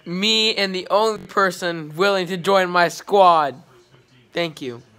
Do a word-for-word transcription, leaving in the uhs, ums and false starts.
Me and the only person willing to join my squad. Thank you.